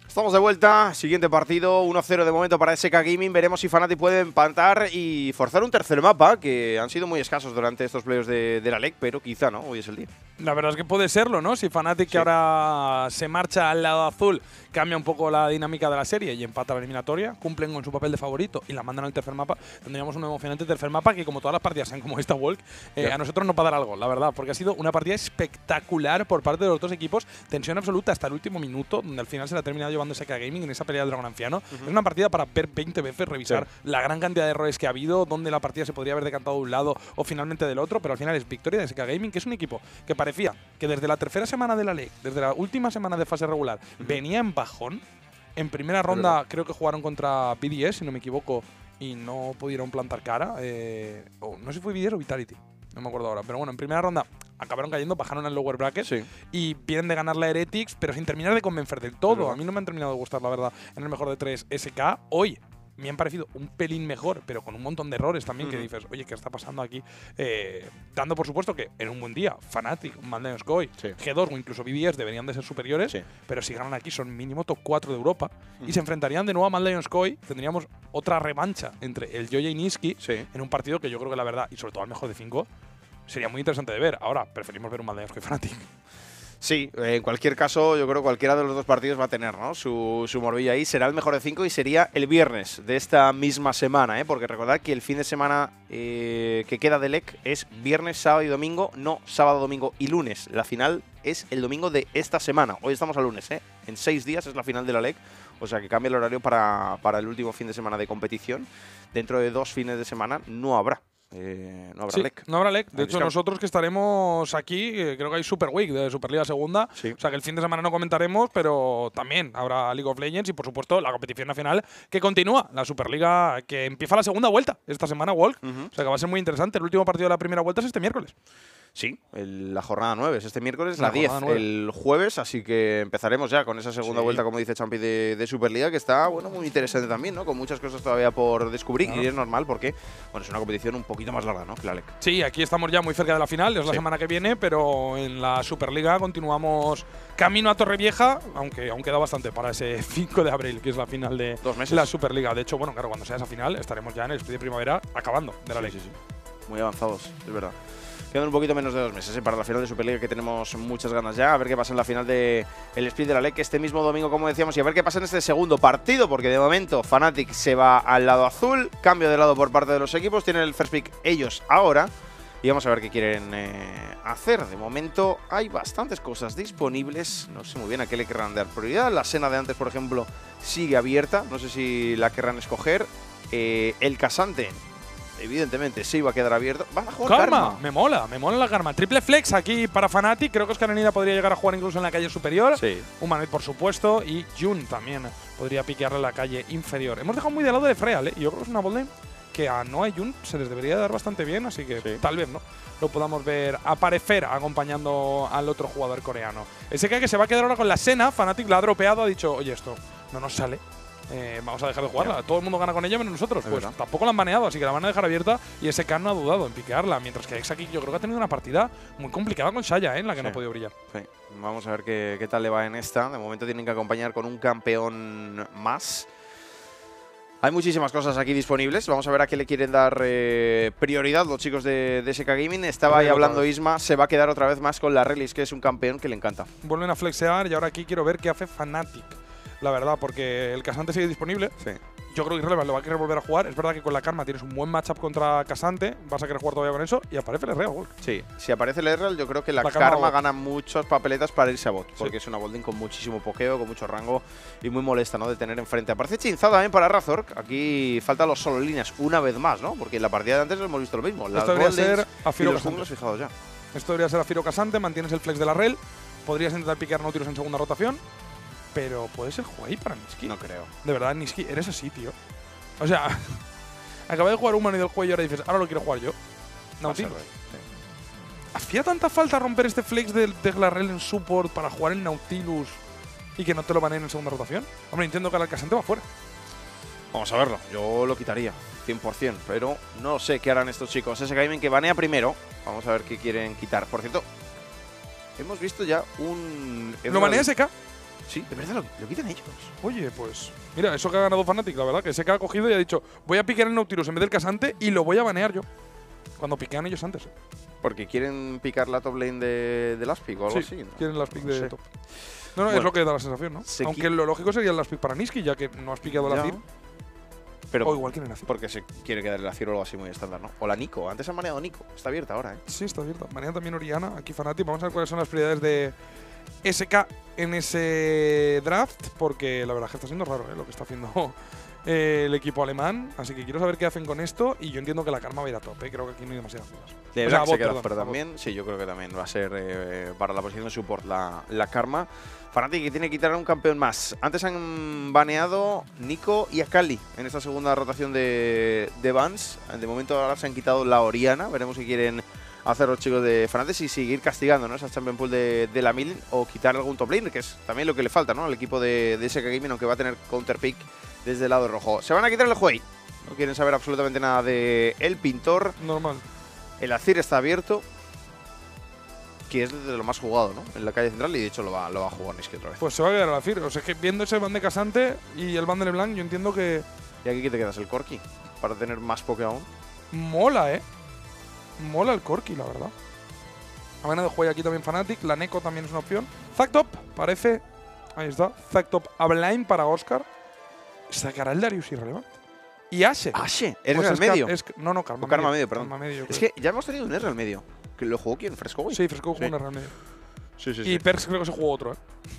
Estamos de vuelta, siguiente partido, 1-0 de momento para SK Gaming. Veremos si Fnatic puede empatar y forzar un tercer mapa, que han sido muy escasos durante estos playoffs de la LEC, pero quizá no, hoy es el día. La verdad es que puede serlo, ¿no? Si Fnatic, que ahora se marcha al lado azul, cambia un poco la dinámica de la serie y empata la eliminatoria, cumplen con su papel de favorito y la mandan al tercer mapa, tendríamos un emocionante tercer mapa que, como todas las partidas sean como esta Walk, a nosotros nos va a dar algo, la verdad, porque ha sido una partida espectacular por parte de los dos equipos, tensión absoluta hasta el último minuto, donde al final se la ha terminado llevando SK Gaming en esa pelea del Dragón Anciano. Es una partida para ver 20 veces, revisar la gran cantidad de errores que ha habido, donde la partida se podría haber decantado de un lado o finalmente del otro, pero al final es victoria de SK Gaming, que es un equipo que parecía que desde la tercera semana de la LEC, desde la última semana de fase regular, venía en bajón. En primera ronda creo que jugaron contra BDS, si no me equivoco, y no pudieron plantar cara. No sé si fue BDS o Vitality, no me acuerdo ahora. Pero bueno, en primera ronda acabaron cayendo, bajaron al lower bracket y vienen de ganar la Heretics, pero sin terminar de convencer del todo. A mí no me han terminado de gustar, la verdad, en el mejor de 3 SK. Hoy me han parecido un pelín mejor, pero con un montón de errores también, que dices, oye, ¿qué está pasando aquí? Dando por supuesto que en un buen día Fnatic, Mad Lions Koi, G2 o incluso BDS deberían de ser superiores, pero si ganan aquí son mínimo top 4 de Europa y se enfrentarían de nuevo a Mad Lions Koi. Tendríamos otra revancha entre el Joya y Niski en un partido que yo creo que la verdad, y sobre todo al mejor de 5, sería muy interesante de ver. Ahora, preferimos ver un Mad Lions Koi Fnatic. Sí, en cualquier caso, yo creo que cualquiera de los dos partidos va a tener, ¿no?, su morbillo ahí. Será el mejor de 5 y sería el viernes de esta misma semana, porque recordad que el fin de semana que queda de LEC es viernes, sábado y domingo, no sábado, domingo y lunes. La final es el domingo de esta semana. Hoy estamos a lunes, En 6 días es la final de la LEC, o sea que cambia el horario para el último fin de semana de competición. Dentro de 2 fines de semana no habrá. No habrá LEC. No habrá LEC. De hecho, nosotros que estaremos aquí, creo que hay Super Week de Superliga Segunda. O sea que el fin de semana no comentaremos, pero también habrá League of Legends y, por supuesto, la competición nacional que continúa. La Superliga que empieza la segunda vuelta esta semana, Walk. O sea que va a ser muy interesante. El último partido de la primera vuelta es este miércoles. Sí, la jornada 9 es este miércoles, la 10 el jueves, así que empezaremos ya con esa segunda vuelta, como dice Champi, de Superliga, que está muy interesante también, ¿no? Con muchas cosas todavía por descubrir, y es normal porque es una competición un poquito más larga, ¿no?, que la LEC. Sí, aquí estamos ya muy cerca de la final, es la semana que viene, pero en la Superliga continuamos camino a Torrevieja, aunque aún queda bastante para ese 5 de abril, que es la final de 2 meses. La Superliga. De hecho, bueno, claro, cuando sea esa final estaremos ya en el split de primavera acabando de la LEC. Muy avanzados, es verdad. Quedan un poquito menos de 2 meses para la final de Superliga, que tenemos muchas ganas ya. A ver qué pasa en la final del split de la LEC este mismo domingo, como decíamos, y a ver qué pasa en este segundo partido, porque de momento Fnatic se va al lado azul, cambio de lado por parte de los equipos, tienen el first pick ellos ahora, y vamos a ver qué quieren hacer. De momento hay bastantes cosas disponibles, no sé muy bien a qué le querrán dar prioridad. La Sena de antes, por ejemplo, sigue abierta, no sé si la querrán escoger. El Casante, evidentemente, sí va a quedar abierto. ¿Van a jugar Karma? Me mola la Karma. Triple flex aquí para Fnatic. Creo que Oscar Anida podría llegar a jugar incluso en la calle superior. Humanoid, por supuesto. Y Jun también podría piquearle la calle inferior. Hemos dejado muy de lado de Freal, Yo creo que es una botlane que a Noah y Jun se les debería dar bastante bien. Así que tal vez no lo podamos ver aparecer acompañando al otro jugador coreano. Ese que se va a quedar ahora con la Sena. Fnatic la ha dropeado. Ha dicho, oye, esto no nos sale. Vamos a dejar de jugarla. Todo el mundo gana con ella menos nosotros. Pues tampoco la han baneado, así que la van a dejar abierta y ese Khan no ha dudado en piquearla. Mientras que Ex aquí yo creo que ha tenido una partida muy complicada con Xayah, en la que no ha podido brillar. Vamos a ver qué tal le va en esta. De momento tienen que acompañar con un campeón más. Hay muchísimas cosas aquí disponibles. Vamos a ver a qué le quieren dar prioridad los chicos de SK Gaming. Estaba ahí hablando Isma, se va a quedar otra vez más con la Relis, que es un campeón que le encanta. Vuelven a flexear y ahora aquí quiero ver qué hace Fnatic. La verdad, porque el Casante sigue disponible. Yo creo que Irrelevant lo va a querer volver a jugar. Es verdad que con la Karma tienes un buen matchup contra Casante. Vas a querer jugar todavía con eso. Y aparece el Real. Sí, si aparece el Real, yo creo que la Karma gana muchas papeletas para irse a bot. Porque es una bolding con muchísimo pokeo, con mucho rango y muy molesta, ¿no?, de tener enfrente. Aparece Chinzado también para Razork. Aquí faltan los solo líneas una vez más, ¿no? Porque en la partida de antes hemos visto lo mismo. Esto debería ser Afiro Casante. Fijados ya. Esto debería ser Afiro Casante. Mantienes el flex de la Rel. Podrías intentar piquear Nautilus en segunda rotación. Pero puede ser Huey para Niski. No creo. De verdad, Niski, eres así, tío. O sea, acabé de jugar un mano y del juego y ahora dices, ahora lo quiero jugar yo. Nautilus. ¿Hacía tanta falta romper este flex de Glarrel en support para jugar en Nautilus y que no te lo baneen en segunda rotación? Hombre, entiendo que el Casante va fuera. Vamos a verlo. Yo lo quitaría, 100%. Pero no sé qué harán estos chicos. SK Gaming que banea primero. Vamos a ver qué quieren quitar. Por cierto, hemos visto ya un… ¿Lo banea SK? Sí, de verdad lo quitan ellos. Oye, pues mira, eso que ha ganado Fnatic, la verdad, que sé que ha cogido y ha dicho, voy a piquear el Nautilus en vez del casante y lo voy a banear yo. Cuando piquean ellos antes. Porque quieren picar la top lane de Last Pick o algo así, ¿no? Quieren las pick No de sé. top. No, Bueno, es lo que da la sensación, ¿no? Aunque lo lógico sería las pick para Niski, ya que no has picado la Ya. Fir. Pero O igual quieren hacer. porque se quiere quedar la Ciro o algo así muy estándar, ¿no? O la Nico. Antes han maneado Nico. Está abierta ahora, ¿eh? Sí, está abierta. Mañana también Oriana, aquí Fnatic. Vamos a ver cuáles son las prioridades de SK en ese draft, porque la verdad es que está siendo raro lo que está haciendo el equipo alemán. Así que quiero saber qué hacen con esto y yo entiendo que la Karma va a ir a tope. Creo que aquí no hay demasiadas dudas. De O sea, Black bot, se queda perdón, fuera bot. también. Sí, yo creo que también va a ser para la posición de support la Karma. Fnatic que tiene que quitar a un campeón más. Antes han baneado Nico y Akali en esta segunda rotación de bans. De momento ahora se han quitado la Oriana. Veremos si quieren hacer los chicos de Fnatic y seguir castigando, ¿no? Esa champion pool de la Millen o quitar algún top lane, que es también lo que le falta, ¿no? Al equipo de SK Gaming, aunque va a tener counter pick desde el lado rojo. Se van a quitar el Huey. No quieren saber absolutamente nada de el Pintor. Normal. El Azir está abierto, que es de lo más jugado, ¿no? En la calle central, y de hecho lo va a jugar Niski otra vez. Pues se va a quedar a la Fir. O sea, es que viendo ese ban de casante y el ban de LeBlanc, yo entiendo que ¿Y aquí qué te quedas? ¿El Corki? Para tener más poke aún. mola, Mola el Corki, la verdad. Ha ganado juego aquí también Fnatic. La Neko también es una opción. Zactop, parece. Ahí está. Zactop a blind para Oscar. Sacará el Darius irrelevante. Y Ashe. ¡Ashe! ¿Eres Pues al es medio? No, Karma. O Karma medio, perdón. Karma medio, Es creo. que ya hemos tenido un R al medio. ¿Que lo jugó quién? ¿Fresco, güey? Sí, Fresco jugó Sí. un R al medio. Sí, sí, Y Perks creo que se jugó otro,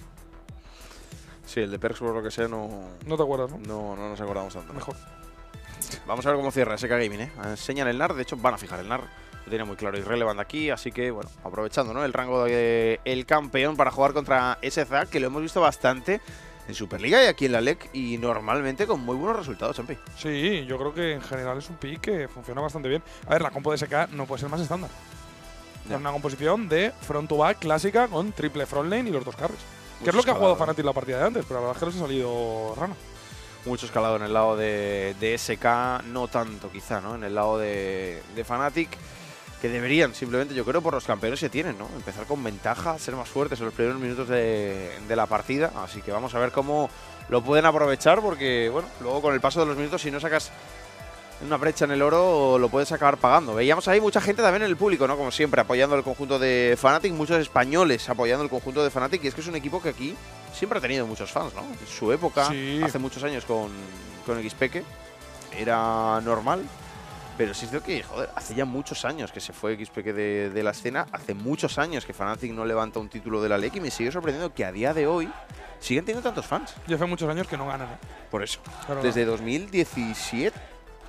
Sí, el de Perks, por lo que sea, no No te acuerdas, ¿no? nos acordamos tanto. Mejor. Vamos a ver cómo cierra SK Gaming, ¿eh? Enseñan el NAR, de hecho van a fijar el NAR. Lo tiene muy claro Irrelevant aquí, así que, bueno, aprovechando, ¿no? El rango del campeón para jugar contra SZA, que lo hemos visto bastante en Superliga y aquí en la LEC, y normalmente con muy buenos resultados, Champi. Sí, yo creo que en general es un pick que funciona bastante bien. A ver, la compo de SK no puede ser más estándar. Ya. Es una composición de front to back clásica con triple front lane y los dos carries. Que es Mucho lo que ha jugado escalado, Fnatic la partida de antes, pero la verdad es que les ha salido rana. Mucho escalado en el lado de SK, no tanto quizá, ¿no? En el lado de Fnatic, que deberían simplemente, yo creo, por los campeones que tienen, ¿no? Empezar con ventaja, ser más fuertes en los primeros minutos de la partida. Así que vamos a ver cómo lo pueden aprovechar, porque, bueno, luego con el paso de los minutos, si no sacas una brecha en el oro, lo puedes acabar pagando. Veíamos ahí mucha gente también en el público, ¿no? Como siempre, apoyando el conjunto de Fnatic, muchos españoles apoyando el conjunto de Fnatic, y es que es un equipo que aquí siempre ha tenido muchos fans, ¿no? En su época, Sí. hace muchos años con XPeke, era normal. Pero sí es cierto que, joder, hace ya muchos años que se fue XPeke de la escena, hace muchos años que Fnatic no levanta un título de la LEC, y me sigue sorprendiendo que a día de hoy siguen teniendo tantos fans. Ya hace muchos años que no ganan, Por eso. Pero Desde 2017,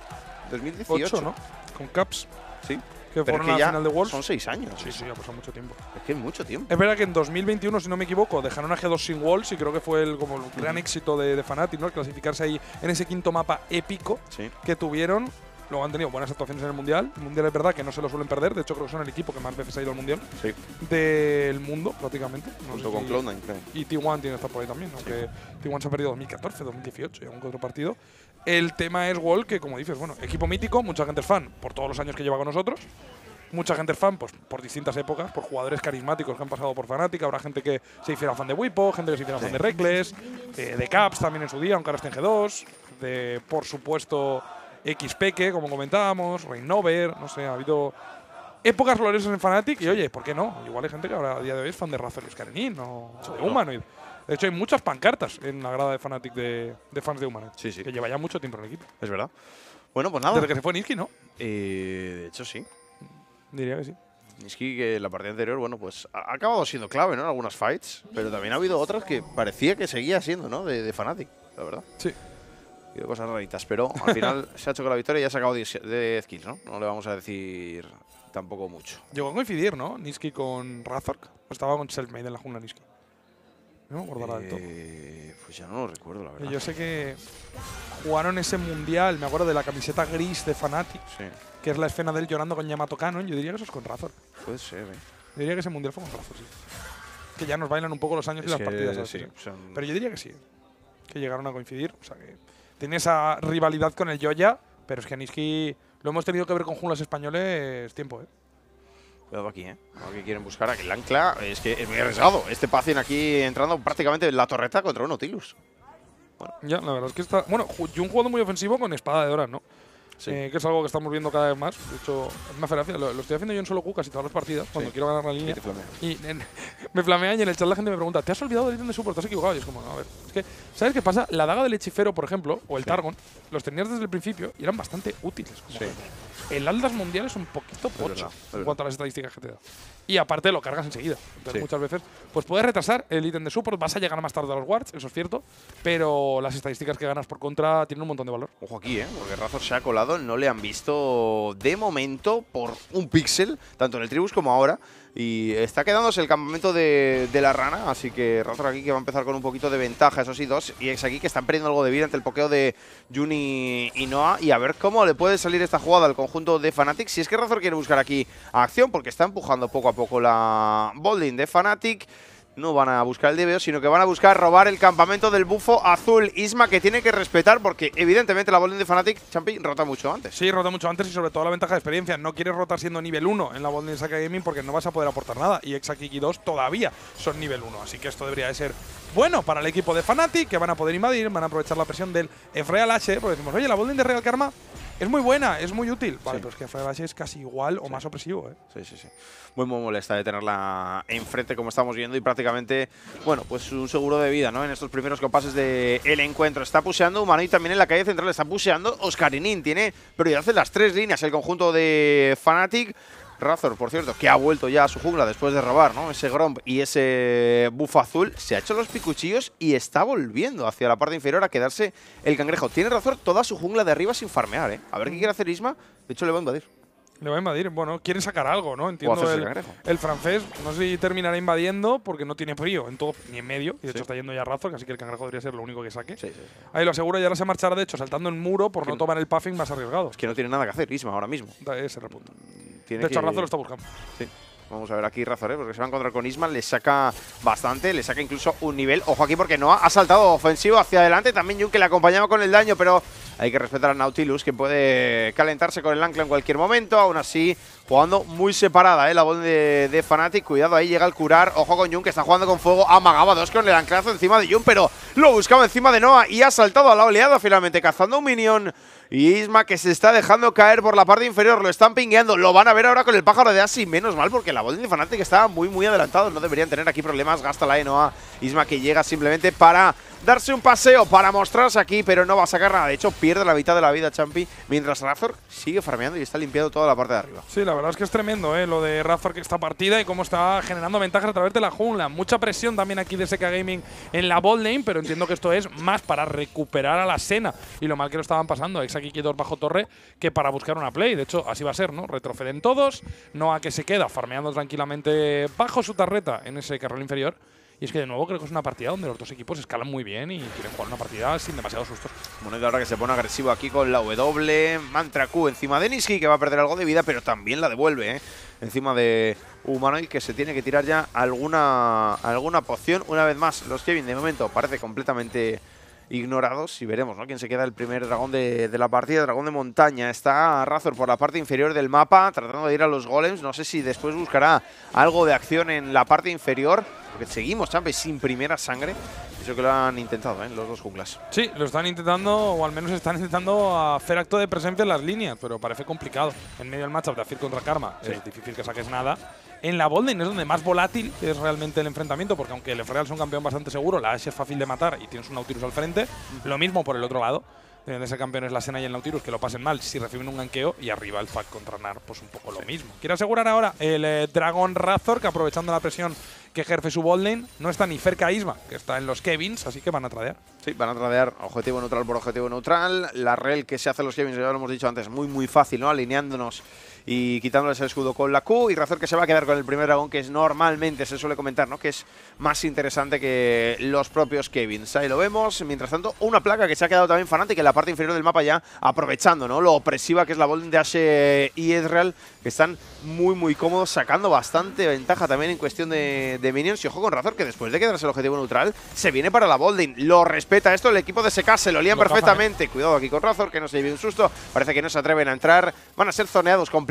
2018. 8, ¿no? Con Caps, Sí. que Pero fueron es que a la ya final de Worlds. son 6 años. Sí, sí, ha pasado mucho tiempo. Es que es mucho tiempo. Es verdad que en 2021, si no me equivoco, dejaron a G2 sin Walls y creo que fue el gran éxito de Fnatic, ¿no? El clasificarse ahí en ese quinto mapa épico Sí. que tuvieron. Luego han tenido buenas actuaciones en el Mundial. El Mundial es verdad que no se lo suelen perder. De hecho, creo que son el equipo que más veces ha ido al Mundial Sí. del mundo, prácticamente. No Junto sé con si- Cloud9, creo. Y T1 tiene que estar por ahí también, aunque T1 se ha perdido 2014, 2018 y algún que otro partido. El tema es Wall, que como dices, bueno, equipo mítico, mucha gente es fan por todos los años que lleva con nosotros. Mucha gente es fan pues, por distintas épocas, por jugadores carismáticos que han pasado por Fnatic. Habrá gente que se hiciera fan de Wipo, gente que se hiciera fan de Reckless, de Caps también en su día, aunque ahora esté en G2. De, por supuesto, XPeke, como comentábamos, Reignover, no sé, ha habido épocas gloriosas en Fnatic y oye, ¿por qué no? Igual hay gente que ahora a día de hoy es fan de Razorus Karenin o de Humanoid. De hecho, hay muchas pancartas en la grada de Fnatic de fans de Humanoid, Sí, sí. que lleva ya mucho tiempo en el equipo. Es verdad. Bueno, pues nada. Desde que se fue Niski, ¿no? De hecho, sí. Diría que sí. Niski, que la partida anterior, bueno, pues ha acabado siendo clave, ¿no? En algunas fights. Pero también ha habido otras que parecía que seguía siendo, ¿no? De Fnatic, la verdad. Sí. Ha habido cosas raritas. Pero al final se ha hecho con la victoria y ha sacado 10 kills, ¿no? No le vamos a decir tampoco mucho. Llegó a coincidir, ¿no? Niski con Razork. O estaba con Selfmade en la jungla Niski. No me acuerdo ahora del todo. Pues ya no lo recuerdo, la verdad. Yo sé que jugaron ese mundial, me acuerdo de la camiseta gris de Fnatic, Sí, que es la escena de él llorando con Yamato Cannon. Yo diría que eso es con Razork. puede ser, Yo diría que ese mundial fue con Razork, sí. Que ya nos bailan un poco los años y Es las que partidas. ¿sabes? sí, Sí. son- Pero yo diría que sí. Que llegaron a coincidir. O sea que tiene esa rivalidad con el Joya, pero es que a Niski lo hemos tenido que ver con junglas españoles tiempo, ¿eh? Cuidado aquí, Aquí quieren buscar aquí el ancla. Es que es muy arriesgado. Este Pacien aquí entrando prácticamente en la torreta contra un Nautilus. Bueno. Ya, la verdad es que está… Bueno, Jun jugando muy ofensivo con espada de horas, ¿no? Sí. Que es algo que estamos viendo cada vez más. De hecho, me hace gracia. Lo estoy haciendo yo en solo Q casi todas las partidas, cuando quiero ganar la línea. Y me flamean y en el chat la gente me pregunta, ¿te has olvidado del ítem de support? ¿Te has equivocado? Y es como, no, a ver. Es que, ¿sabes qué pasa? La daga del hechicero, por ejemplo, o el Targon, los tenías desde el principio y eran bastante útiles. Como el Aldas Mundial es un poquito pocho en cuanto a las estadísticas que te da. Y aparte lo cargas enseguida. Entonces muchas veces pues puedes retrasar el ítem de support, vas a llegar más tarde a los wards, eso es cierto, pero las estadísticas que ganas por contra tienen un montón de valor. Ojo aquí, porque Razor se ha colado, no le han visto de momento por un píxel, tanto en el Tribus como ahora. Y está quedándose el campamento de la rana, así que Razor aquí que va a empezar con un poquito de ventaja, eso sí, 2 EX aquí que están perdiendo algo de vida ante el pokeo de Jun y Noah. Y a ver cómo le puede salir esta jugada al conjunto de Fnatic, si es que Razor quiere buscar aquí acción, porque está empujando poco a poco la bolding de Fnatic. No van a buscar el DBO, sino que van a buscar robar el campamento del bufo azul. Isma que tiene que respetar porque evidentemente la bolding de Fnatic, Champi, rota mucho antes. Sí, rota mucho antes y sobre todo la ventaja de experiencia. No quieres rotar siendo nivel 1 en la bolding de Saka Gaming porque no vas a poder aportar nada. Y Exakiki 2 todavía son nivel 1. Así que esto debería de ser bueno para el equipo de Fnatic, que van a poder invadir, van a aprovechar la presión del F-Real H. Porque decimos, oye, la bolding de Real Karma es muy buena, es muy útil. Vale, pero es que F-Real H es casi igual o más opresivo, Sí. Muy molesta de tenerla enfrente, como estamos viendo, y prácticamente, bueno, pues un seguro de vida, ¿no? En estos primeros compases del encuentro. Está puseando Humano y también en la calle central está puseando Oscarinin. Tiene prioridad en las 3 líneas el conjunto de Fnatic. Razor, por cierto, que ha vuelto ya a su jungla después de robar, ¿no? Ese Gromp y ese buff azul. Se ha hecho los picuchillos y está volviendo hacia la parte inferior a quedarse el cangrejo. Tiene Razor toda su jungla de arriba sin farmear, A ver qué quiere hacer Isma. De hecho, le va a invadir. Le va a invadir. Bueno, quiere sacar algo, ¿no? Entiendo el francés. No sé si terminará invadiendo porque no tiene frío en todo ni en medio. Y de hecho está yendo ya Razor, así que el cangrejo debería ser lo único que saque. Ahí lo aseguro y ahora se marchará, de hecho, saltando en muro por no tomar el puffing más arriesgado. Es que no tiene nada que hacer Isma ahora mismo. Ese es el punto. De hecho, Razor lo está buscando. Sí. Vamos a ver aquí Razor, porque se va a encontrar con Isma, le saca bastante, le saca incluso un nivel. Ojo aquí porque Noah ha saltado ofensivo hacia adelante, también Jun que le acompañaba con el daño, pero hay que respetar a Nautilus, que puede calentarse con el ancla en cualquier momento. Aún así, jugando muy separada, la bola de Fnatic. Cuidado, ahí llega el curar. Ojo con Jun, que está jugando con fuego. Amagaba 2 con el anclazo encima de Jun, pero lo buscaba encima de Noah y ha saltado a la oleada finalmente, cazando un minion. Y Isma que se está dejando caer por la parte inferior, lo están pingueando, lo van a ver ahora con el pájaro de Asi, menos mal porque la bolding de Fnatic estaba muy adelantado, no deberían tener aquí problemas, gasta la Noah. Isma que llega simplemente para darse un paseo, para mostrarse aquí, pero no va a sacar nada, de hecho pierde la mitad de la vida Champi, mientras Razor sigue farmeando y está limpiando toda la parte de arriba. Sí, la verdad es que es tremendo, lo de Razor que está partida y cómo está generando ventajas a través de la jungla. Mucha presión también aquí de SK Gaming en la bot lane, pero entiendo que esto es más para recuperar a la Sena y lo mal que lo estaban pasando Exakiki 2 bajo torre que para buscar una play. De hecho, así va a ser, ¿no? Retroceden todos, Noah que se queda farmeando tranquilamente bajo su tarreta en ese carril inferior. Y es que de nuevo creo que es una partida donde los dos equipos escalan muy bien y quieren jugar una partida sin demasiados sustos. Moneda ahora que se pone agresivo aquí con la W, Mantra Q encima de Niski, que va a perder algo de vida, pero también la devuelve, encima de Humanoid, que se tiene que tirar ya alguna poción. Una vez más, los Kevin de momento parece completamente ignorados y veremos, ¿no? Quién se queda el primer dragón de la partida, dragón de montaña. Está Razor por la parte inferior del mapa, tratando de ir a los golems. No sé si después buscará algo de acción en la parte inferior, porque seguimos, Champi, sin primera sangre. Eso que lo han intentado, los dos junglas. Sí, lo están intentando, o al menos están intentando hacer acto de presencia en las líneas, pero parece complicado. En medio del matchup de Azir contra Karma es difícil que saques nada. En la botlane es donde más volátil es realmente el enfrentamiento, porque aunque el F-Real es un campeón bastante seguro, la Ashe es fácil de matar y tienes un Nautilus al frente. Lo mismo por el otro lado. Deben de ser campeones la Sena y el Nautilus, que lo pasen mal si reciben un ganqueo. Y arriba el Pack contra Nar, pues un poco lo mismo. Quiere asegurar ahora el Dragon Razor, que aprovechando la presión que ejerce su botlane, no está ni cerca a Isma, que está en los Kevins, así que van a tradear. Sí, van a tradear objetivo neutral por objetivo neutral. La rel que se hace a los Kevins, ya lo hemos dicho antes, muy fácil, ¿no? Alineándonos y quitándoles el escudo con la Q. Y Razor que se va a quedar con el primer dragón, que es normalmente, se suele comentar, ¿no? Que es más interesante que los propios Kevins. Ahí lo vemos. Mientras tanto, una placa que se ha quedado también Fnatic en la parte inferior del mapa ya, aprovechando, ¿no? Lo opresiva que es la botlane de Ashe y Ezreal, que están muy cómodos, sacando bastante ventaja también en cuestión de minions. Y ojo con Razor, que después de quedarse el objetivo neutral, se viene para la botlane. Lo respeta esto el equipo de SK, se lo lían perfectamente. Cuidado aquí con Razor, que no se lleve un susto. Parece que no se atreven a entrar. Van a ser zoneados completamente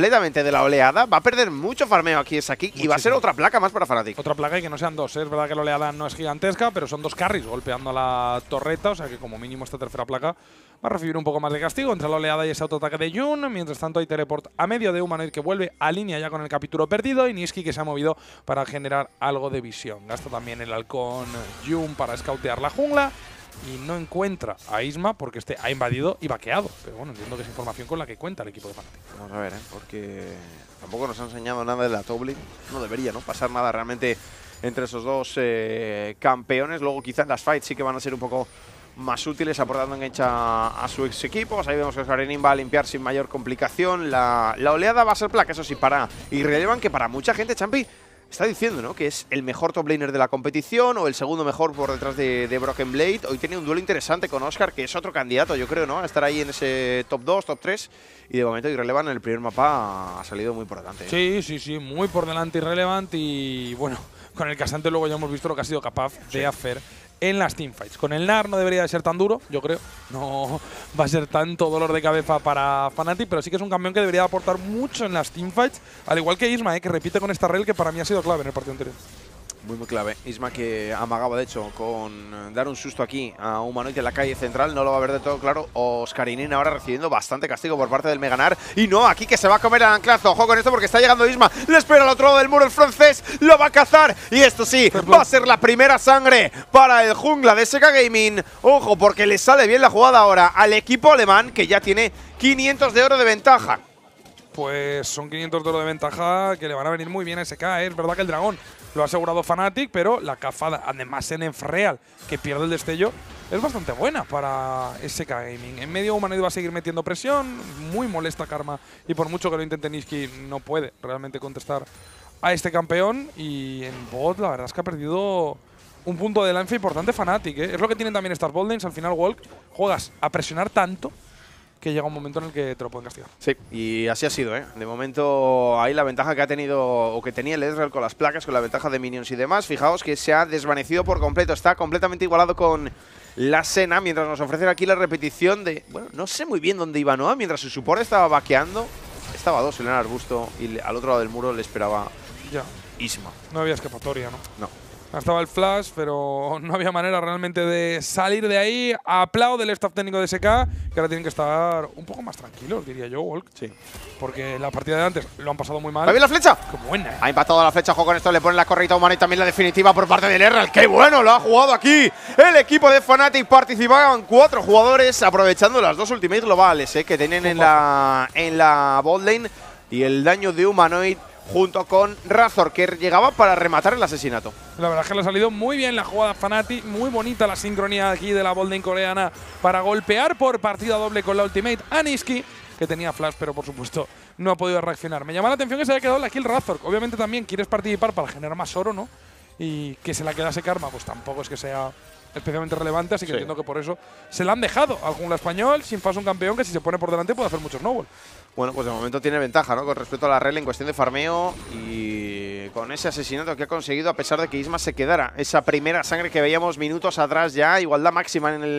completamente de la oleada. Va a perder mucho farmeo aquí Sakik y va a ser otra placa más para Fnatic. Otra placa y que no sean dos. Es verdad que la oleada no es gigantesca, pero son dos carries golpeando a la torreta. O sea que como mínimo esta tercera placa va a recibir un poco más de castigo entre la oleada y ese autoataque de Jun. Mientras tanto hay teleport a medio de Humanoid que vuelve a línea ya con el capítulo perdido. Y Niski que se ha movido para generar algo de visión. Gasta también el halcón Jun para scoutear la jungla. Y no encuentra a Isma porque ha invadido y vaqueado. Pero bueno, entiendo que es información con la que cuenta el equipo de Fnatic. Vamos a ver, porque tampoco nos ha enseñado nada de la top lane. No debería, ¿no? Pasar nada realmente entre esos dos campeones. Luego quizás las fights sí que van a ser un poco más útiles, aportando engancha a su ex equipo. Ahí vemos que Skarenin va a limpiar sin mayor complicación. La oleada va a ser placa, eso sí, para Irrelevant, que para mucha gente, Champi, está diciendo, ¿no?, que es el mejor top laner de la competición o el segundo mejor por detrás de Broken Blade. Hoy tiene un duelo interesante con Oscar, que es otro candidato, yo creo, ¿no?, a estar ahí en ese top 2, top 3. Y de momento Irrelevant en el primer mapa ha salido muy por delante. Sí, muy por delante Irrelevant. Y bueno, con el Casante luego ya hemos visto lo que ha sido capaz de hacer en las teamfights. Con el NAR no debería de ser tan duro, yo creo. No va a ser tanto dolor de cabeza para Fnatic, pero sí que es un campeón que debería aportar mucho en las teamfights, al igual que Isma, que repite con esta rel que para mí ha sido clave en el partido anterior. Muy clave. Isma que amagaba, de hecho, con dar un susto aquí a Humanoid en la calle central. No lo va a ver de todo claro. Skarenin ahora recibiendo bastante castigo por parte del Meganar. Y no, aquí que se va a comer el anclazo. Ojo con esto porque está llegando Isma. Le espera al otro lado del muro el francés. Lo va a cazar. Y esto sí, va a ser la primera sangre para el jungla de SK Gaming. Ojo, porque le sale bien la jugada ahora al equipo alemán, que ya tiene 500 de oro de ventaja. Pues son 500 de oro de ventaja que le van a venir muy bien a SK. Es verdad que el dragón lo ha asegurado Fnatic, pero la cazada, además en Enfreal, que pierde el destello, es bastante buena para SK Gaming. En medio Humanoid va a seguir metiendo presión, muy molesta Karma, y por mucho que lo intente Niski, no puede realmente contestar a este campeón. Y en bot, la verdad es que ha perdido un punto de lanza importante Fnatic, ¿eh? Es lo que tienen también estas botlanes. Al final, Walk, juegas a presionar tanto que llega un momento en el que te lo pueden castigar. Sí, y así ha sido, ¿eh? De momento, ahí la ventaja que ha tenido, o que tenía el Ezreal con las placas, con la ventaja de minions y demás, fijaos que se ha desvanecido por completo. Está completamente igualado con la Senna, mientras nos ofrecen aquí la repetición de… Bueno, no sé muy bien dónde iba Noah, mientras su support estaba vaqueando. Estaba dos en el arbusto y al otro lado del muro le esperaba Isma. No había escapatoria, ¿no? No. Estaba el flash, pero no había manera realmente de salir de ahí. Aplaude el staff técnico de SK, que ahora tienen que estar un poco más tranquilos, diría yo, Walk. Sí. Porque la partida de antes lo han pasado muy mal. ¿Va bien la flecha? ¡Qué buena! Ha impactado la flecha, ojo con esto, le ponen la correcta humana y también la definitiva por parte del Ezreal. ¡Qué bueno! Lo ha jugado aquí el equipo de Fnatic. Participaban 4 jugadores, aprovechando las 2 ultimates globales que tienen en la bot lane. Y el daño de Humanoid junto con Razor, que llegaba para rematar el asesinato. La verdad es que le ha salido muy bien la jugada Fnatic, muy bonita la sincronía aquí de la botlane coreana para golpear por partida doble con la ultimate a Niski, que tenía flash, pero por supuesto no ha podido reaccionar. Me llama la atención que se haya quedado la kill Razor. Obviamente también quieres participar para generar más oro, ¿no? Y que se la quedase Karma, pues tampoco es que sea especialmente relevante, así que entiendo que por eso se la han dejado al jungla español, sin Faz un campeón que si se pone por delante puede hacer mucho snowball. Bueno, pues de momento tiene ventaja, ¿no?, con respecto a la rel en cuestión de farmeo y con ese asesinato que ha conseguido, a pesar de que Isma se quedara. Esa primera sangre que veíamos minutos atrás ya, igualdad máxima en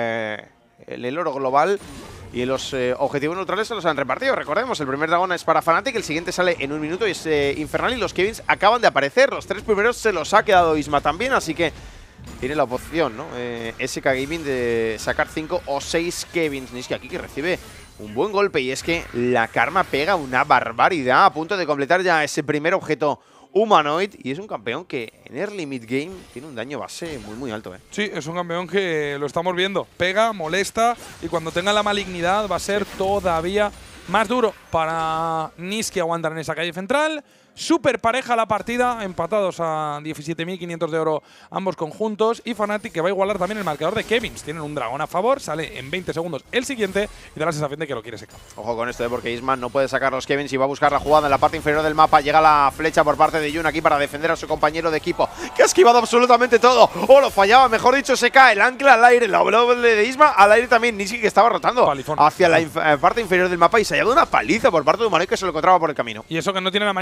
el oro global. Y los objetivos neutrales se los han repartido. Recordemos, el primer dragón es para Fnatic, el siguiente sale en 1 minuto y es Infernal, y los Kevins acaban de aparecer. Los 3 primeros se los ha quedado Isma también, así que tiene la opción, ¿no?, SK Gaming, de sacar 5 o 6 Kevins. Niski aquí que recibe un buen golpe, y es que la Karma pega una barbaridad, a punto de completar ya ese primer objeto Humanoid, y es un campeón que en early mid game tiene un daño base muy alto, ¿eh? Sí, es un campeón que lo estamos viendo, pega, molesta, y cuando tenga la malignidad va a ser todavía más duro para Niski aguantar en esa calle central. Súper pareja la partida, empatados a 17.500 de oro ambos conjuntos, y Fnatic que va a igualar también el marcador de Kevins. Tienen un dragón a favor, sale en 20 segundos el siguiente y da la sensación de que lo quiere secar. Ojo con esto, porque Isma no puede sacar los Kevins y va a buscar la jugada en la parte inferior del mapa. Llega la flecha por parte de Jun aquí para defender a su compañero de equipo, que ha esquivado absolutamente todo, o lo fallaba, mejor dicho, se cae el ancla al aire, la doble de Isma al aire también. Niski que estaba rotando hacia la parte inferior del mapa y se ha llevado una paliza por parte de Humanoid, que se lo encontraba por el camino. Y eso que no tiene la magnanimidad terminal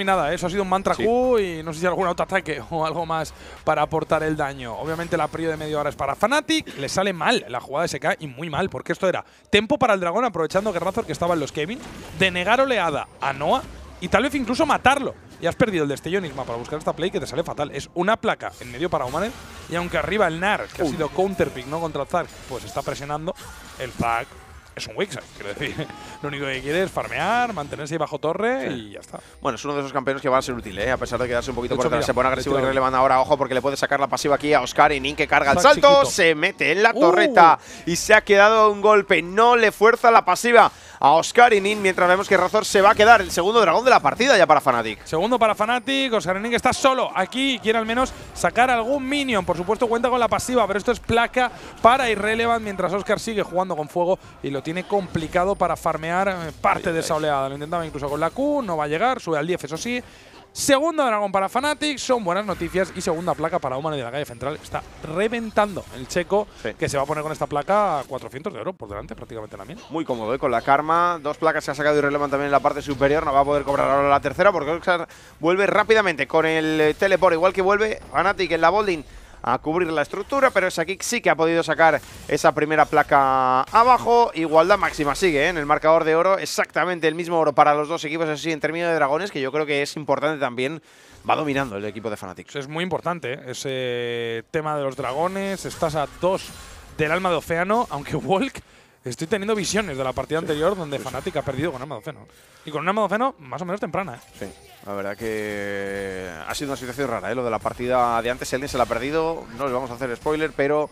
terminada, ¿eh? Eso ha sido un mantra Q y no sé si algún autoataque o algo más para aportar el daño. Obviamente la prio de media hora es para Fnatic, le sale mal la jugada de SK y muy mal, porque esto era tempo para el dragón aprovechando que Razor, que estaba en los Kevin, de negar oleada a Noah y tal vez incluso matarlo. Y has perdido el destello en Isma para buscar esta play que te sale fatal. Es una placa en medio para Humanet y aunque arriba el Nar, que ha sido counterpick, ¿no? Contra el Zac, pues está presionando, el Zac es un weakside, quiero decir. Lo único que quiere es farmear, mantenerse ahí bajo torre y ya está. Bueno, es uno de esos campeones que van a ser útil, a pesar de quedarse un poquito por hecho, detrás. mira, Se pone agresivo y de hecho, relevante ahora, ojo, porque le puede sacar la pasiva aquí a Oscar y Nin, que carga el Zac salto, chiquito. se mete en la torreta y se ha quedado un golpe. No le fuerza la pasiva a Oscar y Nin, mientras vemos que Razor se va a quedar el segundo dragón de la partida ya para Fnatic. Segundo para Fnatic, Oscar Nin está solo aquí y quiere al menos sacar algún minion. Por supuesto cuenta con la pasiva, pero esto es placa para Irrelevant mientras Oscar sigue jugando con fuego y lo tiene complicado para farmear parte de esa oleada. Lo intentaba incluso con la Q, no va a llegar, sube al 10 eso sí. Segundo dragón para Fnatic, son buenas noticias. Y segunda placa para Humanet de la calle central. Está reventando el checo, que se va a poner con esta placa a 400 de oro por delante, prácticamente la mía. Muy cómodo, con la Karma. Dos placas que ha sacado Irrelevant también en la parte superior. No va a poder cobrar ahora la tercera porque Oscar vuelve rápidamente con el teleport. Igual que vuelve Fnatic en la Bolding a cubrir la estructura, pero Sakik sí que ha podido sacar esa primera placa abajo. Igualdad máxima sigue en el marcador de oro, exactamente el mismo oro para los dos equipos, así en términos de dragones, que yo creo que es importante también. Va dominando el equipo de Fnatic. Es muy importante ese tema de los dragones. Estás a 2 del alma de océano, aunque Walk, estoy teniendo visiones de la partida anterior donde Fnatic ha perdido con alma de océano. Y con un alma de océano más o menos temprana. Sí, la verdad que ha sido una situación rara, lo de la partida de antes. Si alguien se la ha perdido, no les vamos a hacer spoiler, pero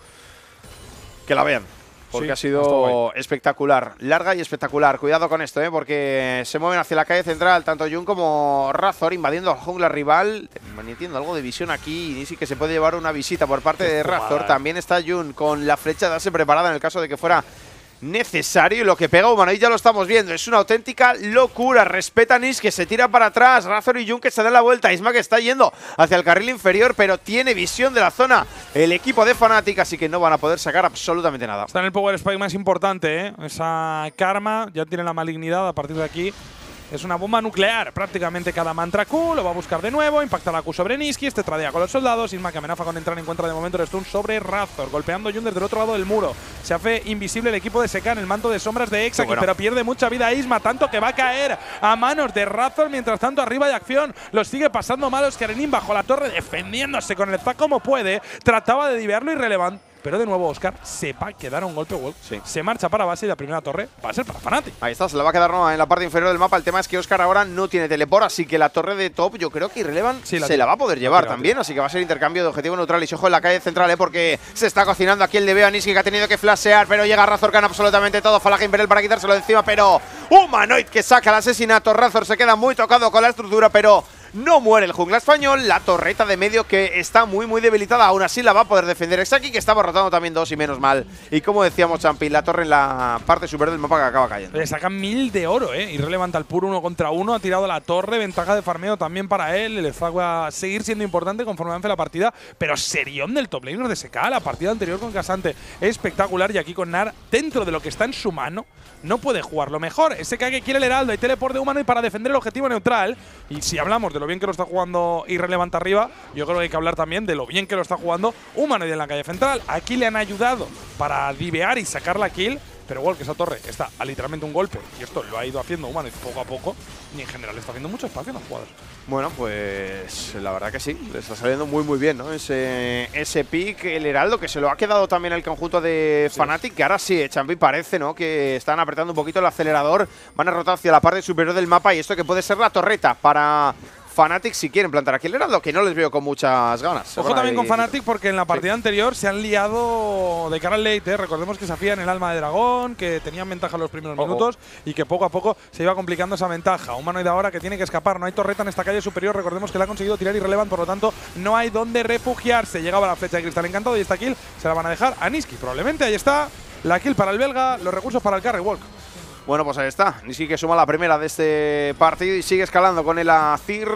que la vean. Porque ha sido espectacular, larga y espectacular. Cuidado con esto, porque se mueven hacia la calle central, tanto Jun como Razor, invadiendo al jungla rival. Metiendo algo de visión aquí, y sí que se puede llevar una visita por parte de Razor. También está Jun con la flecha de darse preparada en el caso de que fuera necesario. Y lo que pega Humanoid ya lo estamos viendo. Es una auténtica locura. Respeta a Nis, que se tira para atrás. Razor y Jun que se dan la vuelta. Isma que está yendo hacia el carril inferior, pero tiene visión de la zona el equipo de Fnatic, así que no van a poder sacar absolutamente nada. Está en el power spike más importante, Esa Karma ya tiene la malignidad a partir de aquí. Es una bomba nuclear, prácticamente cada mantra Q, lo va a buscar de nuevo, impacta la Q sobre Niski, este tradea con los soldados, Isma que amenaza con entrar en contra de momento el stun sobre Razor, golpeando a Jun desde el otro lado del muro. Se hace invisible el equipo de SK en el manto de sombras de Exaki, pero pierde mucha vida Isma, tanto que va a caer a manos de Razor. Mientras tanto, arriba de acción, lo sigue pasando mal Oscar Nin bajo la torre, defendiéndose con el Zac como puede, trataba de divearlo Irrelevant. Pero de nuevo Oscar se va a quedar un golpe Wolf. Se marcha para base y la primera torre va a ser para Fnatic. Ahí está, se le va a quedar en la parte inferior del mapa. El tema es que Oscar ahora no tiene teleport, así que la torre de top yo creo que Irrelevant se la va a poder llevar también. Así que va a ser intercambio de objetivo neutral. Y ojo en la calle central, porque se está cocinando aquí el de Niski, que ha tenido que flashear, pero llega Razor, gana absolutamente todo. Falange Imperial para quitárselo de encima, pero Humanoid que saca el asesinato. Razor se queda muy tocado con la estructura, pero no muere el jungla español. La torreta de medio que está muy debilitada, aún así la va a poder defender Exaki, que estaba rotando también dos y menos mal. Y como decíamos, Champi, la torre en la parte superior del mapa que acaba cayendo. Le sacan 1000 de oro, Y relevanta el puro 1 contra 1. Ha tirado la torre, ventaja de farmeo también para él. El Zac va a seguir siendo importante conforme avance la partida, pero serión del top laner de SK. La partida anterior con Casante espectacular, y aquí con Nar, dentro de lo que está en su mano, no puede jugarlo mejor. SK que quiere el heraldo y teleport de Humanoid para defender el objetivo neutral. Y si hablamos de lo bien que lo está jugando Irrelevant arriba, yo creo que hay que hablar también de lo bien que lo está jugando Humanoid en la calle central. Aquí le han ayudado para divear y sacar la kill, pero igual que esa torre está a literalmente un golpe, y esto lo ha ido haciendo Humanoid poco a poco, y en general está haciendo mucho espacio en las jugadas. Bueno, pues la verdad que sí, le está saliendo muy bien, ¿no? Ese pick, el heraldo, que se lo ha quedado también el conjunto de Fnatic, que ahora sí, Champi, parece, ¿no?, que están apretando un poquito el acelerador, van a rotar hacia la parte superior del mapa, y esto que puede ser la torreta para Fnatic si quieren plantar aquí el heraldo, que no les veo con muchas ganas. Ojo también con Fnatic, porque en la partida anterior se han liado de cara al late, Recordemos que se hacían el alma de dragón, que tenían ventaja en los primeros minutos y que poco a poco se iba complicando esa ventaja. Humanoid ahora que tiene que escapar, no hay torreta en esta calle superior, recordemos que la ha conseguido tirar Irrelevant, por lo tanto no hay donde refugiarse. Llegaba la flecha de cristal encantado y esta kill se la van a dejar a Niski, probablemente. Ahí está la kill para el belga, los recursos para el carry walk. Bueno, pues ahí está. Niski que suma la primera de este partido y sigue escalando con el Azir.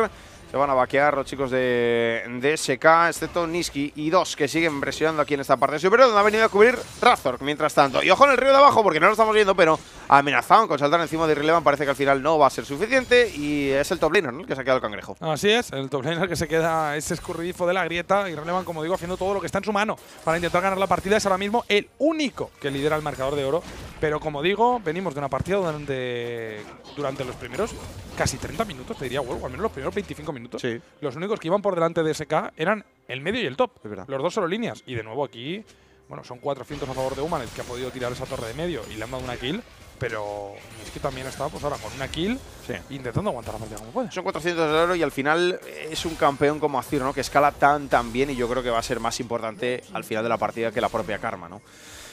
Se van a vaquear los chicos de SK, excepto Niski y dos que siguen presionando aquí en esta parte superior, donde ha venido a cubrir Razork mientras tanto. Y ojo en el río de abajo, porque no lo estamos viendo, pero amenazaban con saltar encima de Irrelevant. Parece que al final no va a ser suficiente y es el top laner, ¿no?, el que se ha quedado el cangrejo. Así es, el top laner que se queda ese escurridizo de la grieta. Irrelevant, como digo, haciendo todo lo que está en su mano para intentar ganar la partida. Es ahora mismo el único que lidera el marcador de oro. Pero como digo, venimos de una partida durante los primeros casi 30 minutos, te diría, bueno, al menos los primeros 25 minutos. Sí. Los únicos que iban por delante de SK eran el medio y el top. Es verdad. Los dos solo líneas. Y de nuevo aquí, bueno, son 400 a favor de Human, el que ha podido tirar esa torre de medio y le han dado una kill. Pero es que también está pues ahora con una kill, intentando aguantar la partida como puede. Son 400 de oro y al final es un campeón como Azir, ¿no?, que escala tan bien, y yo creo que va a ser más importante al final de la partida que la propia Karma, ¿no?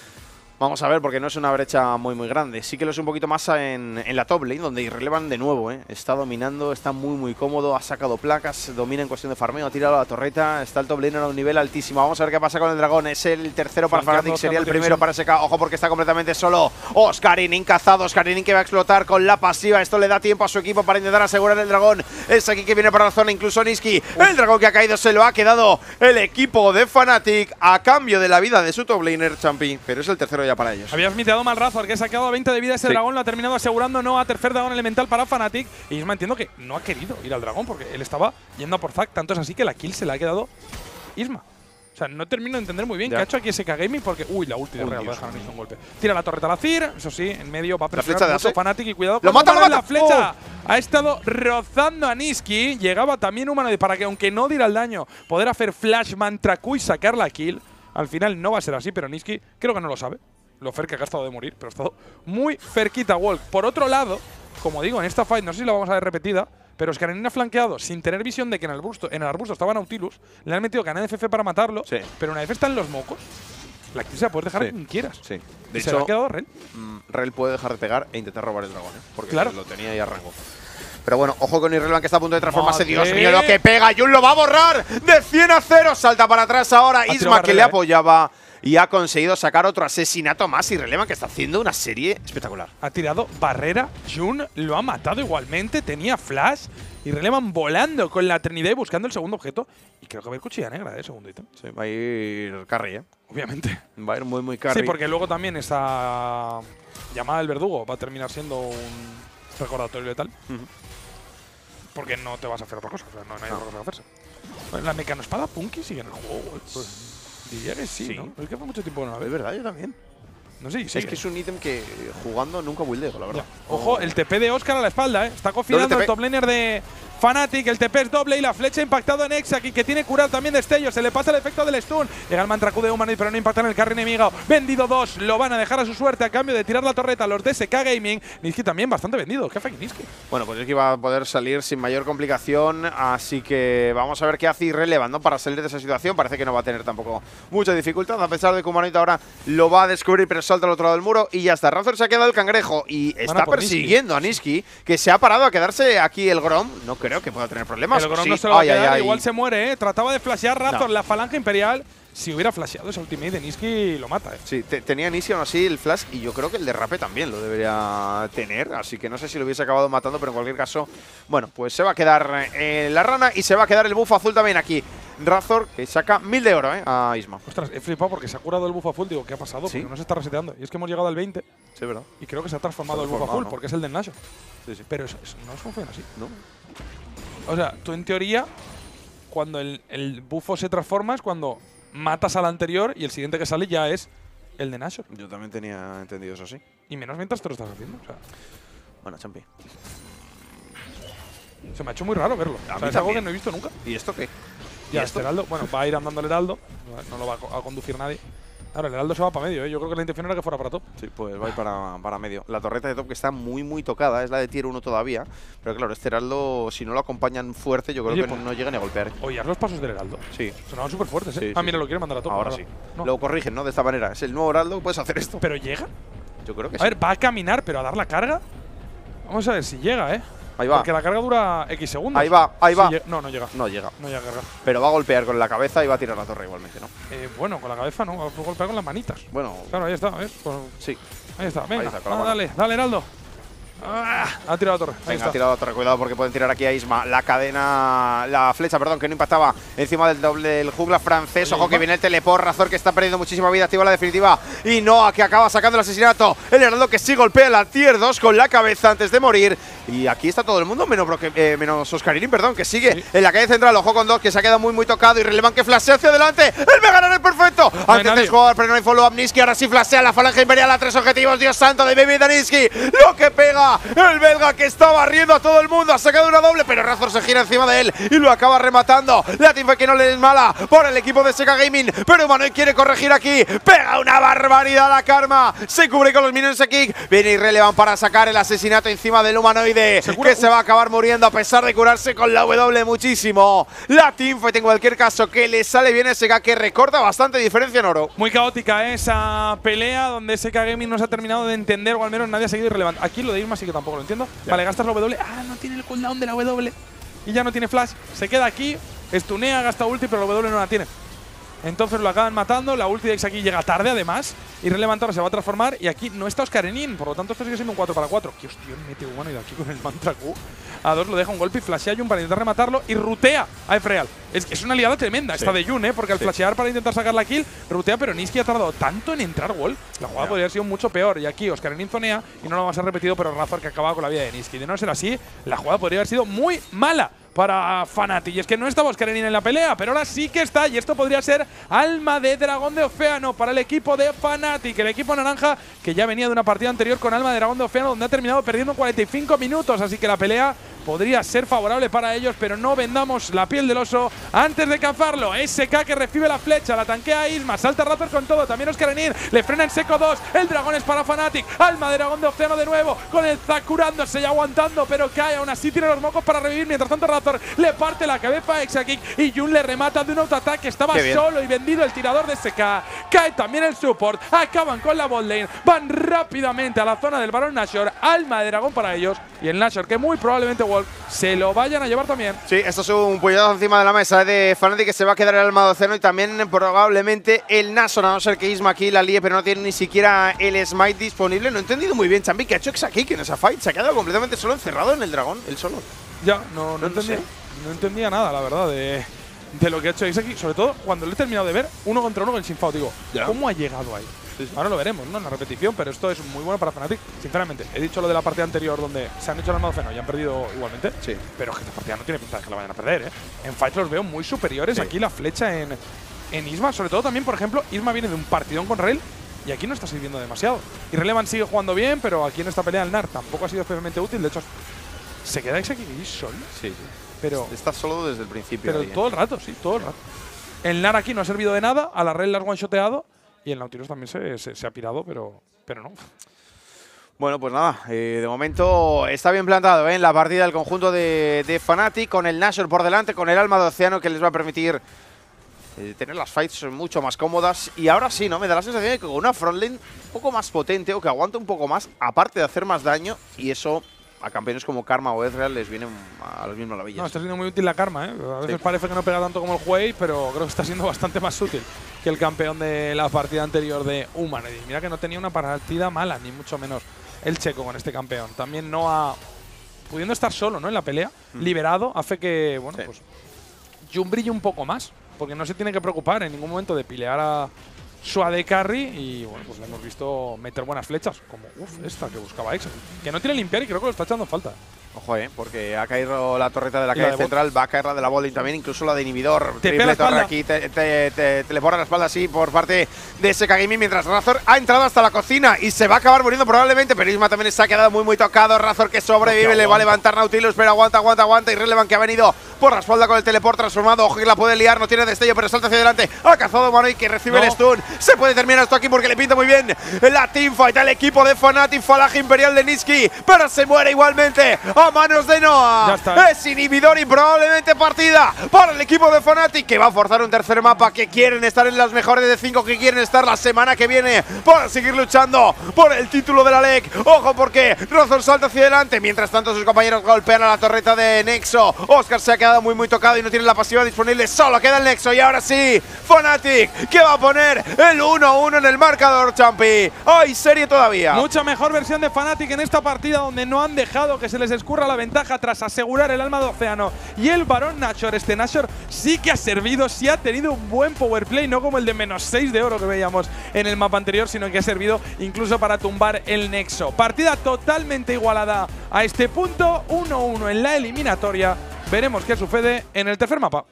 Vamos a ver, porque no es una brecha muy grande. Sí que lo es un poquito más en la top lane, donde Irrelevant de nuevo, está dominando, está muy cómodo, ha sacado placas, domina en cuestión de farmeo, ha tirado la torreta, está el top lane a un nivel altísimo. Vamos a ver qué pasa con el dragón. Es el tercero para Fnatic, sería el primero para SK. Ojo, porque está completamente solo Oscarinin cazado. Oscarinin que va a explotar con la pasiva. Esto le da tiempo a su equipo para intentar asegurar el dragón. Es aquí que viene para la zona, incluso Niski. El dragón que ha caído se lo ha quedado el equipo de Fnatic a cambio de la vida de su top laner, Champi. Pero es el tercero ya para ellos. Habías miteado mal Razor, que se ha quedado a 20 de vida ese dragón, lo ha terminado asegurando, no a tercer dragón elemental para Fnatic. Y Isma entiendo que no ha querido ir al dragón porque él estaba yendo a por Zac, tanto es así que la kill se la ha quedado Isma. O sea, no termino de entender muy bien qué ha hecho aquí SK Gaming porque… Uy, la ulti de Real va a dejar a un golpe. Tira la torreta a la Azir, eso sí, en medio va a presionar mucho Fnatic y cuidado. ¡Lo mata, lo mata! La flecha ha estado rozando a Niski, llegaba también Humanoid para que aunque no diera el daño, poder hacer Flash Mantra Q y sacar la kill. Al final no va a ser así, pero Niski creo que no lo sabe. Lo cerca que ha estado de morir, pero ha estado muy cerquita Walk. Por otro lado, como digo, en esta fight, no sé si la vamos a ver repetida, pero Oscarinin ha flanqueado sin tener visión de que en el arbusto estaba Nautilus. Le han metido cadena de FF para matarlo, pero una vez está en los mocos, la kill se la puedes dejar a quien quieras. Sí. De hecho, se le ha quedado Rel. Rel puede dejar de pegar e intentar robar el dragón, porque claro, lo tenía ahí a rango. Pero bueno, ojo con Irrelevant, que está a punto de transformarse. Dios mío, lo que pega. Jun lo va a borrar de 100 a 0. Salta para atrás ahora. Isma, que le apoyaba y ha conseguido sacar otro asesinato más. Irrelevant, que está haciendo una serie espectacular. Ha tirado barrera. Jun lo ha matado igualmente. Tenía flash. Irrelevant volando con la Trinidad y buscando el segundo objeto. Y creo que va a ir cuchilla negra, segundo ítem. Sí, va a ir carry, obviamente. Va a ir muy carry. Sí, porque luego también esa llamada del verdugo va a terminar siendo un recordatorio letal. Porque no te vas a hacer otra cosa. O sea, no hay otra cosa que hacerse. La mecanoespada Punky sigue en el juego. Pues diría que sí, ¿no? Es que hace mucho tiempo que no la veo. Es verdad, yo también. No sé, es que es un ítem que jugando nunca buildeo, la verdad. Ojo, el TP de Oscar a la espalda, Está confinando el top laner de Fnatic. El TP es doble y la flecha ha impactado en Exaki, que tiene curar también destello. Se le pasa el efecto del stun. Llega el mantra Q de Humanoid, pero no impacta en el carry enemigo. Vendido 2. Lo van a dejar a su suerte a cambio de tirar la torreta. Los de SK Gaming. Niski también bastante vendido. ¿Qué hace aquí Niski? Bueno, pues es que iba a poder salir sin mayor complicación. Así que vamos a ver qué hace Irrelevant, ¿no?, para salir de esa situación. Parece que no va a tener tampoco mucha dificultad, a pesar de que Humanoid ahora lo va a descubrir, pero salta al otro lado del muro. Y ya está. Razor se ha quedado el cangrejo y está persiguiendo a Niski, que se ha parado a quedarse aquí el Grom. No creo que pueda tener problemas. El Grom no se lo va a quedar, igual se muere, Trataba de flashear Razor, la falange imperial. Si hubiera flasheado ese ultimate de Niski, lo mata, Sí, tenía Niski aún así el flash y yo creo que el derrape también lo debería tener. Así que no sé si lo hubiese acabado matando, pero en cualquier caso, bueno, pues se va a quedar la rana y se va a quedar el buff azul también aquí. Razor, que saca 1000 de oro, a Isma. Ostras, he flipado porque se ha curado el buff azul. Digo, ¿qué ha pasado? Porque no se está reseteando. Y es que hemos llegado al 20. Sí, verdad. Y creo que se ha transformado el buff azul, porque es el del Nashor. Sí. Pero eso no funciona así. No. O sea, tú en teoría, cuando el bufo se transforma es cuando matas al anterior y el siguiente que sale ya es el de Nashor. Yo también tenía entendido eso, sí. Y menos mientras te lo estás haciendo. O sea, bueno, Champi. Se me ha hecho muy raro verlo. O sea, es algo que no he visto nunca. ¿Y esto qué? Ya, este Heraldo, bueno, va a ir andando el Heraldo. No lo va a conducir nadie. Ahora, el Heraldo se va para medio, Yo creo que la intención era que fuera para top. Sí, pues va a ir para medio. La torreta de top que está muy tocada, es la de tier 1 todavía. Pero claro, este Heraldo, si no lo acompañan fuerte, yo creo que no llega ni a golpear. Oye, los pasos del Heraldo. Sí. Sonaban súper fuertes, Sí, mira, lo quiere mandar a top. Ahora sí. No. Lo corrigen, ¿no? De esta manera. Es el nuevo Heraldo, puedes hacer esto. ¿Pero llega? Yo creo que sí. A ver, va a caminar, pero a dar la carga. Vamos a ver si llega, Ahí va. Porque la carga dura X segundos. Ahí va. No llega. No llega. No llega a cargar. Pero va a golpear con la cabeza y va a tirar la torre igualmente, ¿no? Bueno, con la cabeza no, va a golpear con las manitas. Bueno. Claro, ahí está, ¿ves? Pues sí. Ahí está, venga. Ahí está, Dale, Heraldo. Ha tirado la torre. Venga, ha tirado la torre. Cuidado porque pueden tirar aquí a Isma. La flecha, perdón, que no impactaba encima del doble del jungla francés. Ojo que viene el teleport. Razor que está perdiendo muchísima vida. Activa la definitiva. Y Noah que acaba sacando el asesinato. El heraldo que sí golpea la tier 2 con la cabeza antes de morir. Y aquí está todo el mundo, menos Oscarini, perdón, que sigue en la calle central. Ojo con 2, que se ha quedado muy tocado. Y Relevan que flashea hacia adelante. ¡El Mega Runner perfecto! Antes de jugar, pero no hay follow-up. Niski ahora sí flashea la falange imperial a 3 objetivos. Dios santo de Baby Daniski. Lo que pega el belga que está barriendo a todo el mundo. Ha sacado una doble, pero Razor se gira encima de él y lo acaba rematando. La teamfight que no le es mala por el equipo de SK Gaming, pero Humanoid quiere corregir aquí. Pega una barbaridad a la Karma. Se cubre con los minions de Kick. Viene Irrelevant para sacar el asesinato encima del humanoide, que se va a acabar muriendo a pesar de curarse con la W muchísimo. La teamfight en cualquier caso que le sale bien a SK, que recorta bastante diferencia en oro. Muy caótica esa pelea donde SK Gaming no se ha terminado de entender, o al menos nadie ha seguido Irrelevant. Aquí lo de Irma sí que tampoco lo entiendo. Ya. Vale, gastas la W. Ah, no tiene el cooldown de la W. Y ya no tiene flash. Se queda aquí, stunea, gasta ulti, pero la W no la tiene. Entonces lo acaban matando. La ulti de X aquí llega tarde, además. Irrelevant ahora se va a transformar. Y aquí no está Oscarenin. Por lo tanto, esto sigue siendo un 4 para 4. ¡Qué hostión mete humanoide aquí con el mantra Q! A 2 lo deja un golpe y flashea a Jun para intentar rematarlo. Y rutea a Efreal. Es una liada tremenda esta de Jun, porque al flashear para intentar sacar la kill, rutea, pero Niski ha tardado tanto en entrar wall. La jugada podría haber sido mucho peor. Y aquí Oscarenin zonea y no lo vamos a repetir, pero Razor que acaba con la vida de Niski. De no ser así, la jugada podría haber sido muy mala para Fnatic. Y es que no estaba Oscarenin en la pelea, pero ahora sí que está. Y esto podría ser alma de dragón de océano para el equipo de Fnatic. El equipo naranja que ya venía de una partida anterior con alma de dragón de océano, donde ha terminado perdiendo 45 minutos. Así que la pelea podría ser favorable para ellos, pero no vendamos la piel del oso antes de cazarlo. SK que recibe la flecha, la tanquea Isma, salta Razor con todo, también Oscarenin, le frena en seco 2, el dragón es para Fnatic, alma de dragón de océano de nuevo, con el Zac curándose y aguantando, pero cae, aún así tiene los mocos para revivir, mientras tanto Razor le parte la cabeza a Exakick y Jun le remata de un autoataque, estaba solo y vendido el tirador de SK, cae también el support, acaban con la botlane, van rápidamente a la zona del Barón Nashor, alma de dragón para ellos, y el Nashor que muy probablemente se lo vayan a llevar también. Sí, esto es un puñetazo encima de la mesa de Fnatic, que se va a quedar el alma de océano y también probablemente el Nashor, a no ser que Isma aquí la líe, pero no tiene ni siquiera el smite disponible. No he entendido muy bien, Chambi, que ha hecho Exakick en esa fight. Se ha quedado completamente solo, encerrado en el dragón, él solo. Ya, no entendía nada, la verdad, de lo que ha hecho Exakick. Sobre todo cuando lo he terminado de ver, 1 contra 1 con el Sinfao. Digo, ¿cómo ha llegado ahí? Sí. Ahora lo veremos, ¿no? En la repetición, pero esto es muy bueno para Fnatic. Sinceramente, he dicho lo de la partida anterior donde se han hecho el alma de océano y han perdido igualmente. Sí. Pero que esta partida no tiene pinta de que la vayan a perder, ¿eh? En fights los veo muy superiores. Sí. Aquí la flecha en Isma, sobre todo también, por ejemplo, Isma viene de un partidón con Rail y aquí no está sirviendo demasiado. Y Relevan sigue jugando bien, pero aquí en esta pelea el NAR tampoco ha sido especialmente útil. De hecho, se queda Exakick solo. Sí. Pero está solo desde el principio. Pero todo el rato, sí, todo el rato. El NAR aquí no ha servido de nada, a la Rail la has one-shoteado. Y el Nautilus también se ha pirado, pero no. Bueno, pues nada, de momento está bien plantado en la partida del conjunto de Fnatic, con el Nashor por delante, con el alma de océano que les va a permitir tener las fights mucho más cómodas. Y ahora sí, ¿no? Me da la sensación de que con una frontline un poco más potente o que aguanta un poco más, aparte de hacer más daño, y eso a campeones como Karma o Ezreal les vienen a las mismas maravillas. No, está siendo muy útil la Karma, ¿eh? A veces parece que no pega tanto como el Huey, pero creo que está siendo bastante más útil que el campeón de la partida anterior de Humanoid. Mira que no tenía una partida mala, ni mucho menos el checo con este campeón. También Noah, pudiendo estar solo, ¿no? En la pelea, liberado, hace que, bueno, pues Jun brille un poco más, porque no se tiene que preocupar en ningún momento de pilear a su AD carry y bueno, pues le hemos visto meter buenas flechas, como esta que buscaba X, que no tiene limpiar y creo que lo está echando en falta. Ojo, porque ha caído la torreta de la calle central, va a caer la de la botlane también, incluso la de inhibidor. Triple torre aquí, te le borra la espalda así por parte de SK Gaming, mientras Razor ha entrado hasta la cocina y se va a acabar muriendo probablemente, pero Isma también se ha quedado muy tocado. Razor que sobrevive, le va a levantar Nautilus, pero aguanta, y Relevan que ha venido por la espalda con el teleport transformado. Ojo que la puede liar, no tiene destello, pero salta hacia adelante. Ha cazado Humanoid que recibe el stun. Se puede terminar esto aquí porque le pinta muy bien la teamfight al equipo de Fnatic, falange imperial de Niski, pero se muere igualmente a manos de Noah. Es inhibidor y probablemente partida para el equipo de Fnatic, que va a forzar un tercer mapa, que quieren estar en las mejores de 5, que quieren estar la semana que viene para seguir luchando por el título de la LEC. Ojo porque Razor salta hacia adelante, mientras tanto sus compañeros golpean a la torreta de Nexo. Oscar se ha quedado quedado muy tocado y no tiene la pasiva disponible. Solo queda el Nexo y ahora sí, Fnatic, que va a poner el 1-1 en el marcador, Champi. Hay serie todavía. Mucha mejor versión de Fnatic en esta partida, donde no han dejado que se les escurra la ventaja tras asegurar el alma de Océano y el Barón Nashor. Este Nashor sí que ha servido, sí ha tenido un buen power play, no como el de -6 de oro que veíamos en el mapa anterior, sino que ha servido incluso para tumbar el Nexo. Partida totalmente igualada a este punto, 1-1 en la eliminatoria. Veremos qué sucede en el tercer mapa.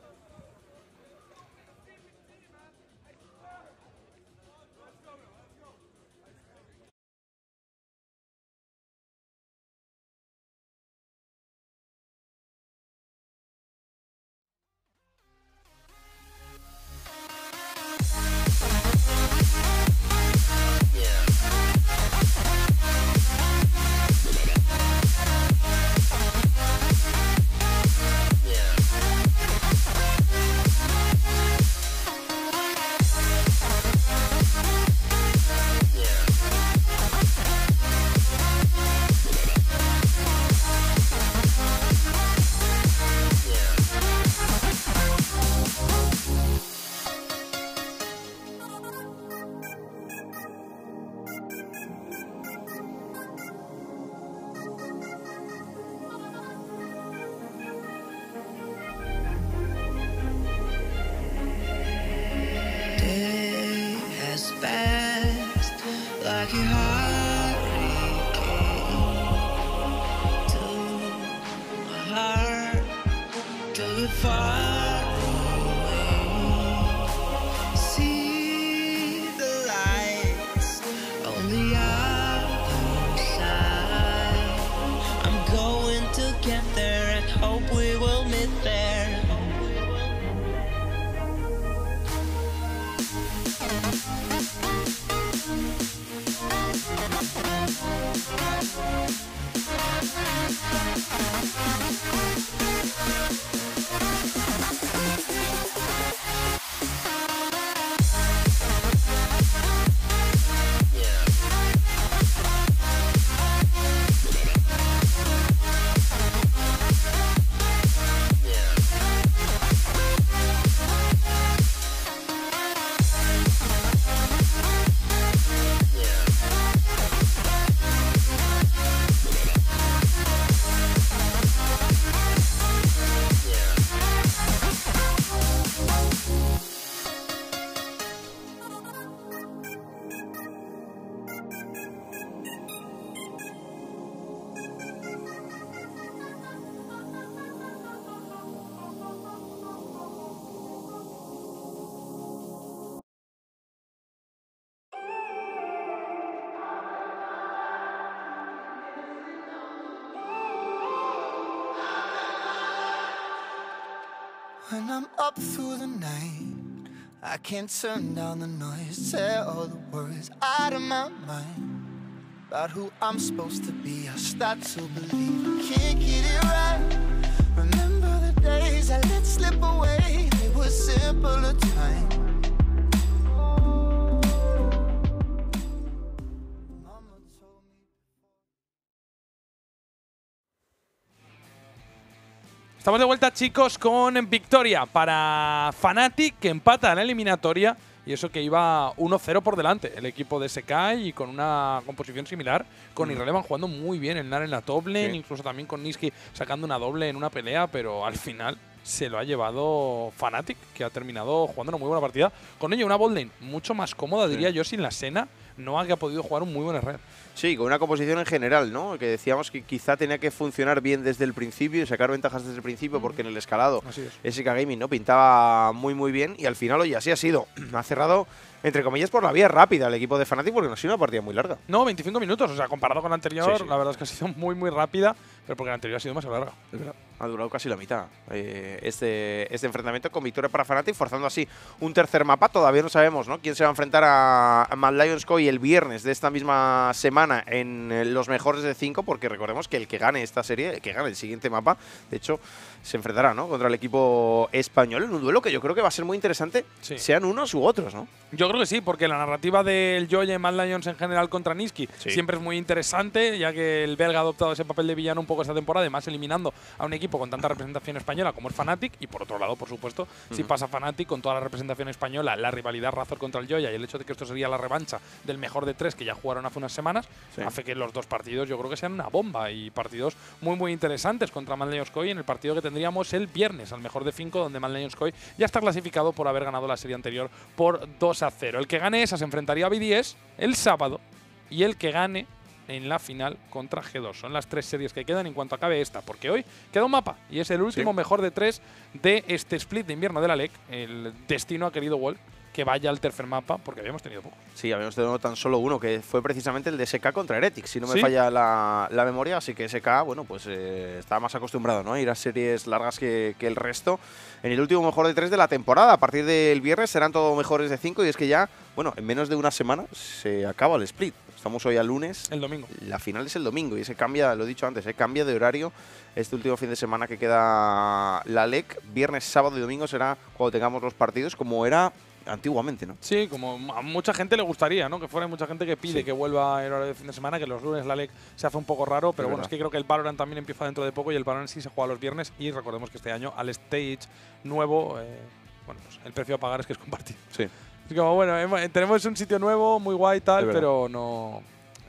When I'm up through the night, I can't turn down the noise, tear all the worries out of my mind. About who I'm supposed to be, I start to believe I can't get it right. Remember the days I let slip away, they were simpler times. Estamos de vuelta, chicos, con victoria para Fnatic, que empata en la eliminatoria. Y eso que iba 1-0 por delante el equipo de SK y con una composición similar. Con Irrelevant jugando muy bien, el Nar en la top lane, incluso también con Nisqy sacando una doble en una pelea, pero al final se lo ha llevado Fnatic, que ha terminado jugando una muy buena partida. Con ello, una bot lane mucho más cómoda, diría yo, sin la Senna. Noah, que ha podido jugar un muy buen red. Sí, con una composición en general, ¿no? Que decíamos que quizá tenía que funcionar bien desde el principio y sacar ventajas desde el principio, porque en el escalado SK Gaming no pintaba muy bien y al final, oye, así ha sido. Ha cerrado, entre comillas, por la vía rápida el equipo de Fnatic, porque no ha sido una partida muy larga. No, 25 minutos, o sea, comparado con la anterior, la verdad es que ha sido muy rápida, pero porque la anterior ha sido más larga. Es verdad. Ha durado casi la mitad este enfrentamiento, con victoria para Fnatic, forzando así un tercer mapa. Todavía no sabemos, ¿no?, quién se va a enfrentar a Mad Lions Co y el viernes de esta misma semana en los mejores de 5, porque recordemos que el que gane esta serie, el que gane el siguiente mapa, de hecho, se enfrentará, ¿no?, contra el equipo español en un duelo que yo creo que va a ser muy interesante, sean unos u otros, ¿no? Yo creo que sí, porque la narrativa del Joy y Mad Lions en general contra Niski siempre es muy interesante, ya que el belga ha adoptado ese papel de villano un poco esta temporada, además eliminando a un equipo con tanta representación española como es Fnatic, y por otro lado, por supuesto, si pasa Fnatic con toda la representación española, la rivalidad Razor contra el Joya y el hecho de que esto sería la revancha del mejor de 3 que ya jugaron hace unas semanas, hace que los dos partidos yo creo que sean una bomba, y partidos muy muy interesantes contra Mad Lions KOI en el partido que tendríamos el viernes al mejor de 5, donde Mad Lions KOI ya está clasificado por haber ganado la serie anterior por 2-0. El que gane esa se enfrentaría a BDS el sábado, y el que gane en la final contra G2. Son las 3 series que quedan en cuanto acabe esta, porque hoy queda un mapa y es el último mejor de 3 de este split de invierno de la LEC. El destino ha querido Wolf que vaya al tercer mapa, porque habíamos tenido poco. Sí, habíamos tenido tan solo uno, que fue precisamente el de SK contra Heretics, si no me falla la memoria, así que SK, bueno, pues estaba más acostumbrado, ¿no?, a ir a series largas que el resto. En el último mejor de 3 de la temporada, a partir del viernes serán todos mejores de 5, y es que ya, bueno, en menos de una semana se acaba el split. Estamos hoy a lunes. El domingo. La final es el domingo y se cambia, lo he dicho antes, cambia de horario este último fin de semana que queda la LEC. Viernes, sábado y domingo será cuando tengamos los partidos, como era antiguamente, ¿no? Sí, como a mucha gente le gustaría, ¿no?, que fuera mucha gente que pide que vuelva el horario de fin de semana, que los lunes la LEC se hace un poco raro, pero bueno, es que creo que el Valorant también empieza dentro de poco, y el Valorant sí se juega los viernes, y recordemos que este año al stage nuevo, bueno, pues el precio a pagar es que es compartido. Sí. Es como, bueno, tenemos un sitio nuevo, muy guay y tal, pero no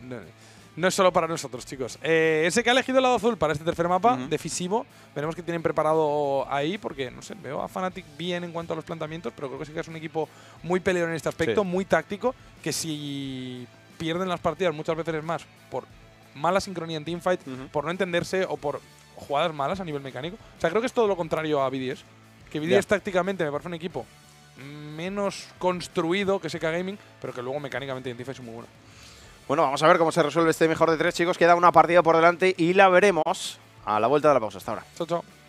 es solo para nosotros, chicos. Ese que ha elegido el lado azul para este tercer mapa, decisivo. Veremos qué tienen preparado ahí, porque, no sé, veo a Fnatic bien en cuanto a los planteamientos, pero creo que sí que es un equipo muy peleón en este aspecto, muy táctico, que si pierden las partidas muchas veces es más por mala sincronía en teamfight, por no entenderse o por jugadas malas a nivel mecánico. O sea, creo que es todo lo contrario a BDS. Que BDS tácticamente me parece un equipo menos construido que SK Gaming, pero que luego mecánicamente en teamfight es muy bueno. Bueno, vamos a ver cómo se resuelve este mejor de 3, chicos. Queda una partida por delante y la veremos a la vuelta de la pausa. Hasta ahora. Chao, chao.